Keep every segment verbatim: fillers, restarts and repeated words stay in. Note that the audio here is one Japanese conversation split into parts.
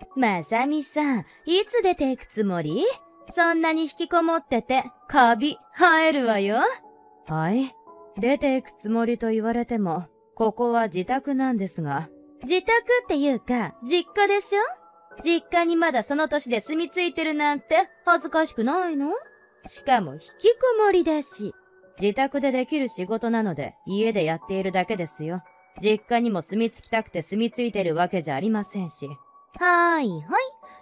まさみさん、いつ出ていくつもり？そんなに引きこもってて、カビ、生えるわよ。 はい。出ていくつもりと言われても、ここは自宅なんですが。 自宅っていうか、実家でしょ？実家にまだその年で住み着いてるなんて恥ずかしくないの？しかも引きこもりだし。 自宅でできる仕事なので家でやっているだけですよ。実家にも住み着きたくて住み着いてるわけじゃありませんし。 はーいはい。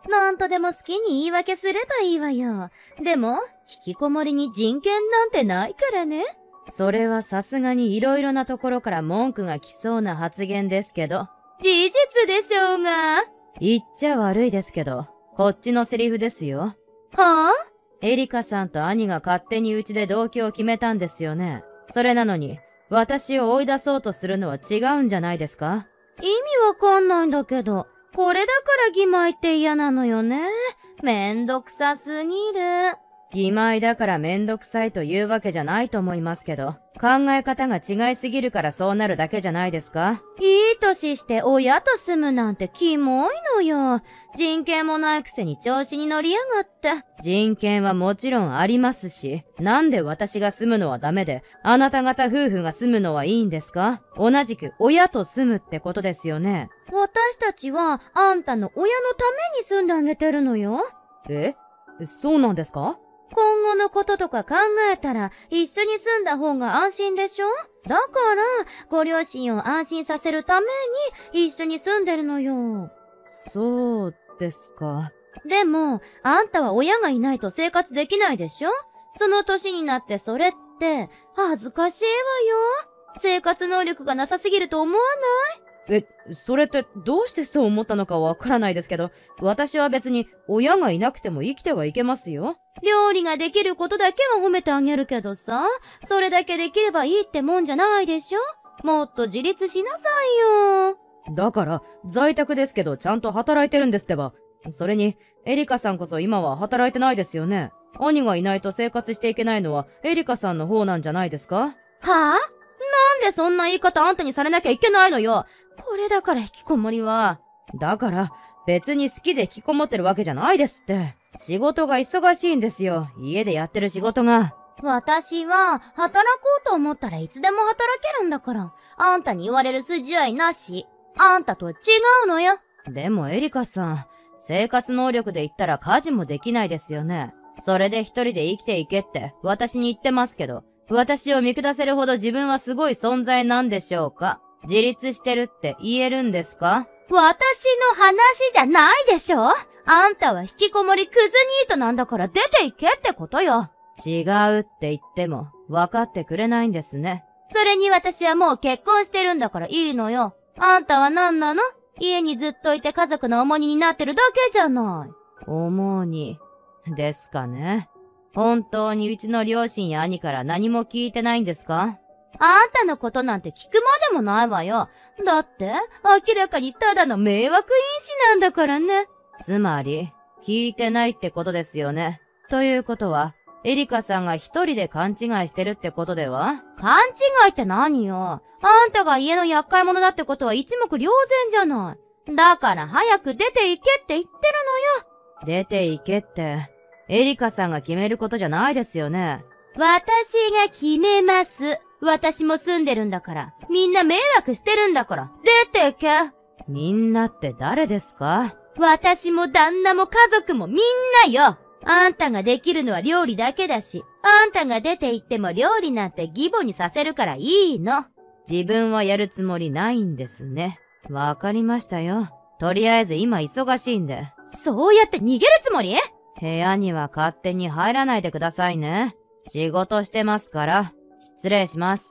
なんとでも好きに言い訳すればいいわよ。でも、引きこもりに人権なんてないからね。 それはさすがに色々なところから文句が来そうな発言ですけど。 事実でしょうが。 言っちゃ悪いですけど、こっちのセリフですよ。 はぁ？ エリカさんと兄が勝手にうちで同居を決めたんですよね。それなのに、私を追い出そうとするのは違うんじゃないですか？ 意味わかんないんだけど、これだから義妹って嫌なのよね。めんどくさすぎる。 義妹だからめんどくさいというわけじゃないと思いますけど、考え方が違いすぎるからそうなるだけじゃないですか？ いい年して親と住むなんてキモいのよ。人権もないくせに調子に乗りやがって。 人権はもちろんありますし、なんで私が住むのはダメで、あなた方夫婦が住むのはいいんですか？同じく親と住むってことですよね。 私たちはあんたの親のために住んであげてるのよ。 え？そうなんですか？ 今後のこととか考えたら一緒に住んだ方が安心でしょ？だからご両親を安心させるために一緒に住んでるのよ。 そうですか。 でもあんたは親がいないと生活できないでしょ？その年になってそれって恥ずかしいわよ。生活能力がなさすぎると思わない？ え、それってどうしてそう思ったのかわからないですけど、私は別に親がいなくても生きてはいけますよ。 料理ができることだけは褒めてあげるけどさ、それだけできればいいってもんじゃないでしょ？もっと自立しなさいよ。 だから、在宅ですけどちゃんと働いてるんですってば。それに、エリカさんこそ今は働いてないですよね。兄がいないと生活していけないのはエリカさんの方なんじゃないですか？ はぁ？なんでそんな言い方あんたにされなきゃいけないのよ。これだから引きこもりは。 だから、別に好きで引きこもってるわけじゃないですって。仕事が忙しいんですよ。家でやってる仕事が。 私は、働こうと思ったらいつでも働けるんだから。あんたに言われる筋合いなし。あんたとは違うのよ。 でもエリカさん、生活能力で言ったら家事もできないですよね。それで一人で生きていけって私に言ってますけど、私を見下せるほど自分はすごい存在なんでしょうか？自立してるって言えるんですか？ 私の話じゃないでしょ？あんたは引きこもりクズニートなんだから出ていけってことよ。 違うって言っても分かってくれないんですね。 それに私はもう結婚してるんだからいいのよ。あんたは何なの？家にずっといて家族の重荷になってるだけじゃない。 重荷ですかね。本当にうちの両親や兄から何も聞いてないんですか？ あんたのことなんて聞くまでもないわよ。だって、明らかにただの迷惑因子なんだからね。 つまり、聞いてないってことですよね。ということは、エリカさんが一人で勘違いしてるってことでは？ 勘違いって何よ。あんたが家の厄介者だってことは一目瞭然じゃない。だから早く出て行けって言ってるのよ。出て行けって、エリカさんが決めることじゃないですよね。 私が決めます。私も住んでるんだから。みんな迷惑してるんだから。出てけ。 みんなって誰ですか？ 私も旦那も家族もみんなよ。あんたができるのは料理だけだし、あんたが出て行っても料理なんて義母にさせるからいいの。 自分はやるつもりないんですね。わかりましたよ。とりあえず今忙しいんで。 そうやって逃げるつもり？ 部屋には勝手に入らないでくださいね。仕事してますから。失礼します。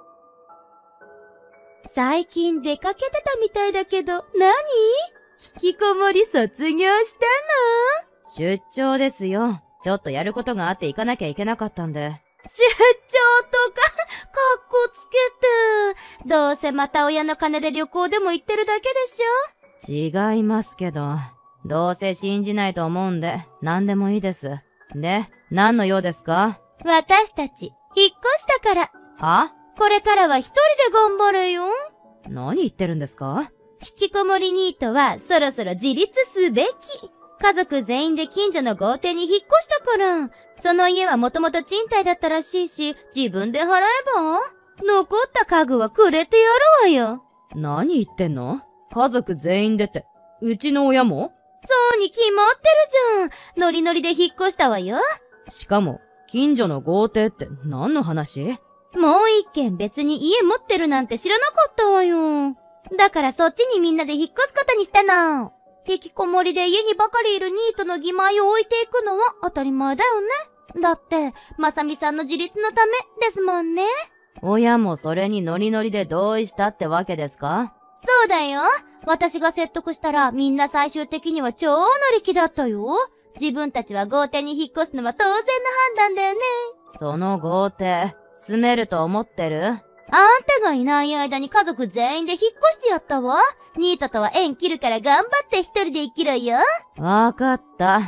最近出かけてたみたいだけど、何？引きこもり卒業したの？出張ですよ。ちょっとやることがあって行かなきゃいけなかったんで。 出張とか、かっこつけて。どうせまた親の金で旅行でも行ってるだけでしょ？違いますけど、どうせ信じないと思うんで、何でもいいです。で、何の用ですか？ 私たち、引っ越したから。 は？ これからは一人で頑張れよ。 何言ってるんですか？ 引きこもりニートはそろそろ自立すべき。家族全員で近所の豪邸に引っ越したから。その家はもともと賃貸だったらしいし、自分で払えば残った家具はくれてやるわよ。 何言ってんの？家族全員でって、うちの親も？ そうに決まってるじゃん。ノリノリで引っ越したわよ。 しかも、近所の豪邸って何の話？ もう一軒別に家持ってるなんて知らなかったわよ。だからそっちにみんなで引っ越すことにしたの。引きこもりで家にばかりいるニートの義妹を置いていくのは当たり前だよね。だって、まさみさんの自立のためですもんね。 親もそれにノリノリで同意したってわけですか？ そうだよ。私が説得したらみんな最終的には超乗り気だったよ。自分たちは豪邸に引っ越すのは当然の判断だよね。 その豪邸、住めると思ってる？ あんたがいない間に家族全員で引っ越してやったわ。ニートとは縁切るから頑張って一人で生きろよ。 わかった。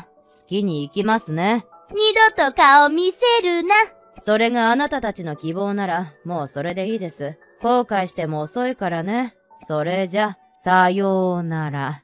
好きに行きますね。 二度と顔見せるな。 それがあなたたちの希望なら、もうそれでいいです。後悔しても遅いからね。それじゃ、さようなら。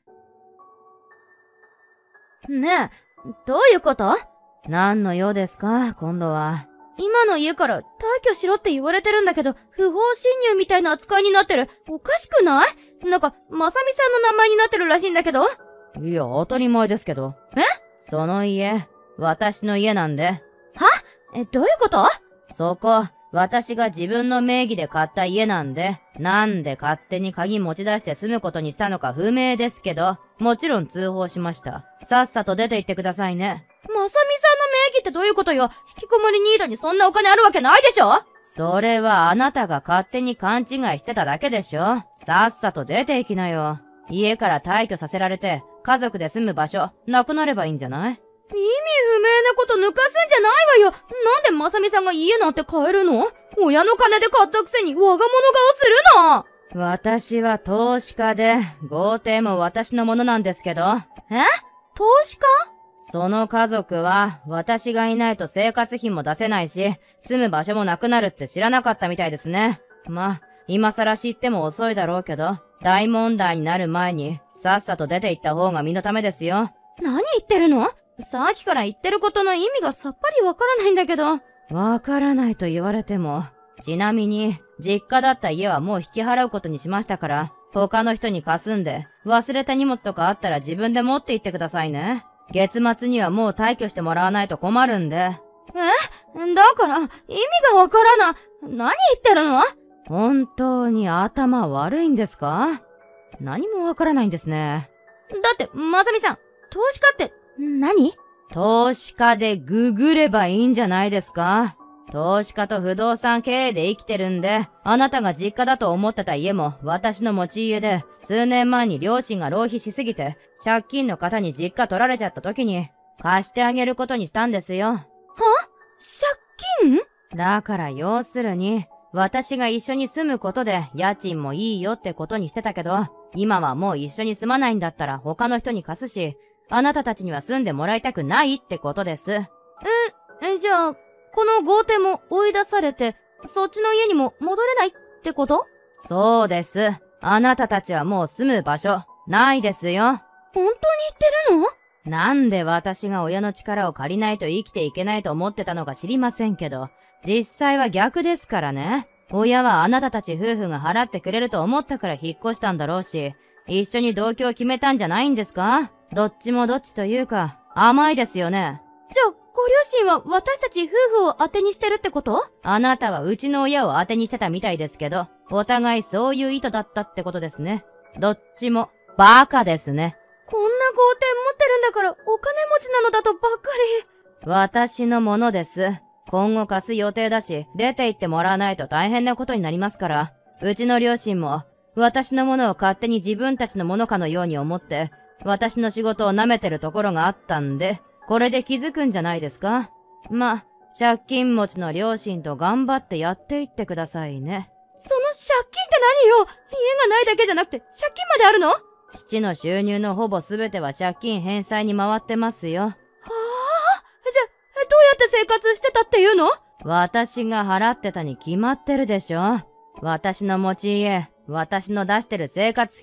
ねえ、どういうこと？ 何の用ですか、今度は。 今の家から退去しろって言われてるんだけど、不法侵入みたいな扱いになってる。おかしくない？なんか、まさみさんの名前になってるらしいんだけど。 いや、当たり前ですけど。 え？ その家、私の家なんで。は？ え、どういうこと？ そこ、私が自分の名義で買った家なんで、なんで勝手に鍵持ち出して住むことにしたのか不明ですけど、もちろん通報しました。さっさと出て行ってくださいね。 まさみさんの名義ってどういうことよ？引きこもりニートにそんなお金あるわけないでしょ？ それはあなたが勝手に勘違いしてただけでしょ？さっさと出て行きなよ。家から退去させられて、家族で住む場所、なくなればいいんじゃない？ 意味不明なこと抜かすんじゃないわよ。なんでまさみさんが家なんて買えるの？親の金で買ったくせに我が物顔するの？ 私は投資家で、豪邸も私のものなんですけど。 え？投資家？ その家族は、私がいないと生活費も出せないし、住む場所もなくなるって知らなかったみたいですね。まあ、今更知っても遅いだろうけど、大問題になる前に、さっさと出て行った方が身のためですよ。 何言ってるの？さっきから言ってることの意味がさっぱりわからないんだけど。 わからないと言われても。ちなみに、実家だった家はもう引き払うことにしましたから、他の人に貸すんで、忘れた荷物とかあったら自分で持って行ってくださいね。月末にはもう退去してもらわないと困るんで。 え？だから、意味がわからない。何言ってるの？ 本当に頭悪いんですか？何もわからないんですね。 だって、まさみさん、投資家って、何？ 投資家でググればいいんじゃないですか？投資家と不動産経営で生きてるんで、あなたが実家だと思ってた家も私の持ち家で、数年前に両親が浪費しすぎて、借金の方に実家取られちゃった時に、貸してあげることにしたんですよ。は？ 借金？ だから要するに、私が一緒に住むことで家賃もいいよってことにしてたけど、今はもう一緒に住まないんだったら他の人に貸すし、あなたたちには住んでもらいたくないってことです。 え、え、じゃあ、この豪邸も追い出されて、そっちの家にも戻れないってこと？ そうです。あなたたちはもう住む場所、ないですよ。 本当に言ってるの？ なんで私が親の力を借りないと生きていけないと思ってたのか知りませんけど、実際は逆ですからね。親はあなたたち夫婦が払ってくれると思ったから引っ越したんだろうし、一緒に同居を決めたんじゃないんですか？どっちもどっちというか、甘いですよね。 じゃあ、ご両親は私たち夫婦を当てにしてるってこと？ あなたはうちの親を当てにしてたみたいですけど、お互いそういう意図だったってことですね。どっちも、バカですね。 こんな豪邸持ってるんだから、お金持ちなのだとばっかり。私のものです。今後貸す予定だし、出て行ってもらわないと大変なことになりますから、うちの両親も、私のものを勝手に自分たちのものかのように思って、私の仕事を舐めてるところがあったんで、これで気づくんじゃないですか？ま、借金持ちの両親と頑張ってやっていってくださいね。 その借金って何よ？家がないだけじゃなくて、借金まであるの？ 父の収入のほぼすべては借金返済に回ってますよ。はぁ？ じゃ、どうやって生活してたっていうの？ 私が払ってたに決まってるでしょ。私の持ち家、私の出してる生活費、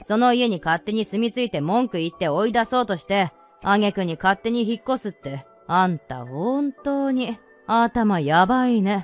その家に勝手に住み着いて文句言って追い出そうとして、挙句に勝手に引っ越すって、あんた本当に頭やばいね。 だって、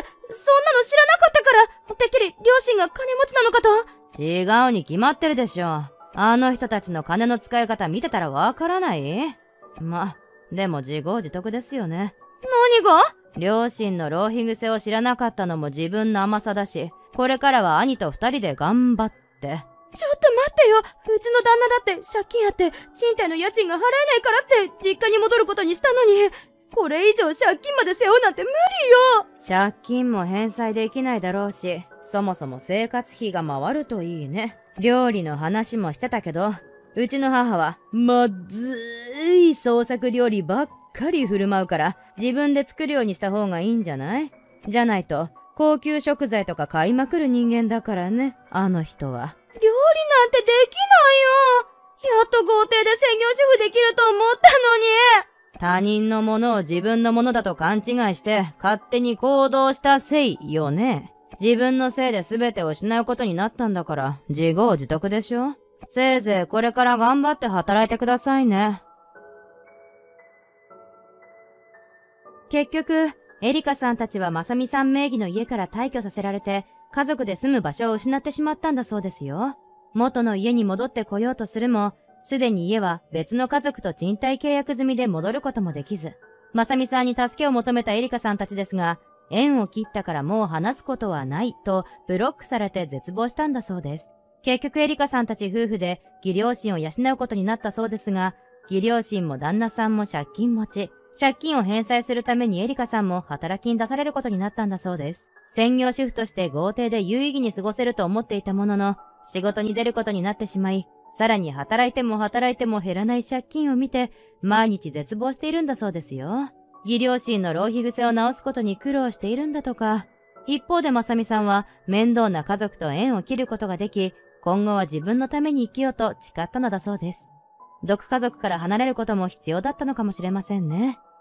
そんなの知らなかったから、てっきり両親が金持ちなのかと。 違うに決まってるでしょ。あの人たちの金の使い方見てたらわからない？ま、でも自業自得ですよね。 何が？ 両親の浪費癖を知らなかったのも自分の甘さだし、これからは兄と二人で頑張って。 ちょっと待ってよ。うちの旦那だって借金あって賃貸の家賃が払えないからって実家に戻ることにしたのに、これ以上借金まで背負うなんて無理よ。 借金も返済できないだろうし、そもそも生活費が回るといいね。料理の話もしてたけど、うちの母はまずい創作料理ばっかり振る舞うから自分で作るようにした方がいいんじゃない？じゃないと高級食材とか買いまくる人間だからね、あの人は。 料理なんてできないよ。やっと豪邸で専業主婦できると思ったのに。 他人のものを自分のものだと勘違いして勝手に行動したせいよね。自分のせいで全てを失うことになったんだから自業自得でしょ。せいぜいこれから頑張って働いてくださいね。結局、エリカさんたちはまさみさん名義の家から退去させられて、家族で住む場所を失ってしまったんだそうですよ。元の家に戻ってこようとするも、すでに家は別の家族と賃貸契約済みで戻ることもできず、まさみさんに助けを求めたエリカさんたちですが、縁を切ったからもう話すことはないとブロックされて絶望したんだそうです。結局エリカさんたち夫婦で義両親を養うことになったそうですが、義両親も旦那さんも借金持ち、借金を返済するためにエリカさんも働きに出されることになったんだそうです。専業主婦として豪邸で有意義に過ごせると思っていたものの、仕事に出ることになってしまい、さらに働いても働いても減らない借金を見て、毎日絶望しているんだそうですよ。義両親の浪費癖を直すことに苦労しているんだとか。一方でまさみさんは面倒な家族と縁を切ることができ、今後は自分のために生きようと誓ったのだそうです。毒家族から離れることも必要だったのかもしれませんね。